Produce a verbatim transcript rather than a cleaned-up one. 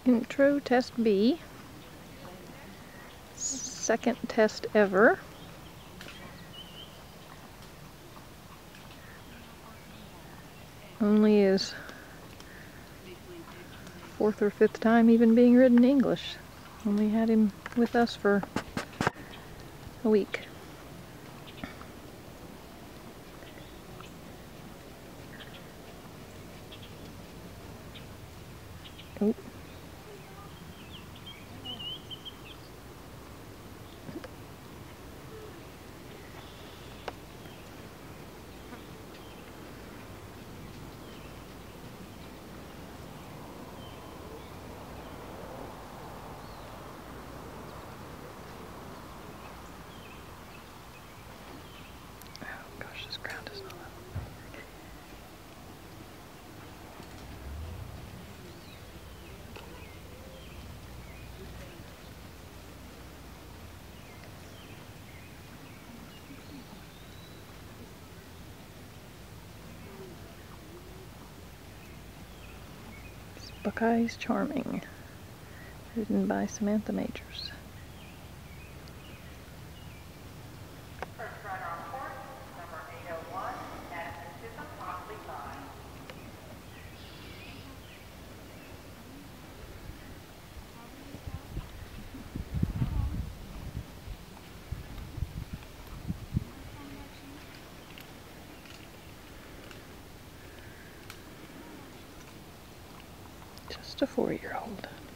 Intro Test B, second test ever. Only his fourth or fifth time even being written in English. Only had him with us for a week. Oh. Gosh, this ground is not level. Buckeyes Charming, written by Samantha Majors. Just a four-year-old.